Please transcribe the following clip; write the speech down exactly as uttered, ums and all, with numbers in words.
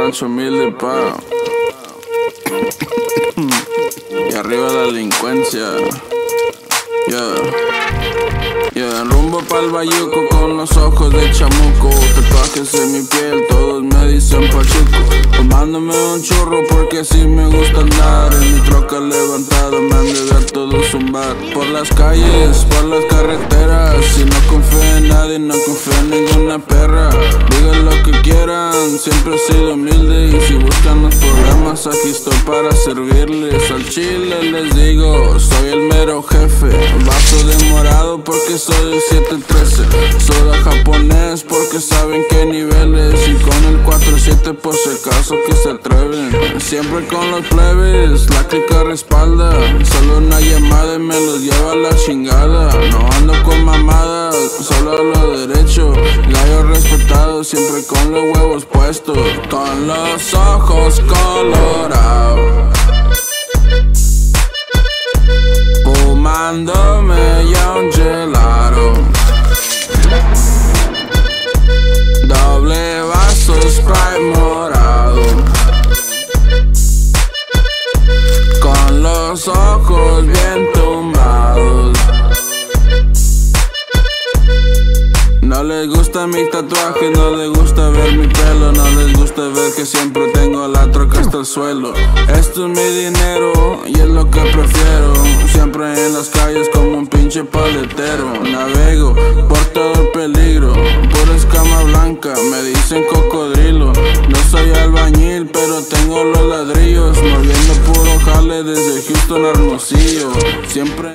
rancho humilde, pa. Y arriba la delincuencia. Yeah. Yeah, rumbo pa'l bayuco con los ojos de chamuco. Tatuajes en mi piel, todos me dicen pachuco. Tomándome un churro porque así me gusta andar. En mi troca levantada me han de ver todo zumbar. Por las calles, por las carreteras. Si no confío en nadie, no confío en ninguna perra. Digan lo que quieran, siempre he sido humilde. Y si buscan los problemas, aquí estoy para servirles. Al chile les digo, soy el mero jefe. Vaso de morado porque soy el siete trece. Soda japonés porque saben qué niveles. Y con el cuatro siete por si acaso que se atreven. Siempre con los plebes, la clica respalda. Solo una llamada y me los lleva a la chingada. No ando con mamadas, solo hablo derecho. Gallo respetado, siempre con los huevos puestos. Con los ojos colorados, fumándome ya un gelato. Doble vaso Sprite morado. Con los ojos bien tumbados. No les gusta mi tatuaje, no les gusta ver mi pelo. No les gusta ver que siempre tengo la troca hasta el suelo. Esto es mi dinero y es lo que prefiero. Siempre en las calles como un pinche paletero. Navego por todo el peligro, pura escama blanca, me dicen cocodrilo. No soy albañil pero tengo los ladrillos. Moviendo puro jale desde Houston a Hermosillo. Siempre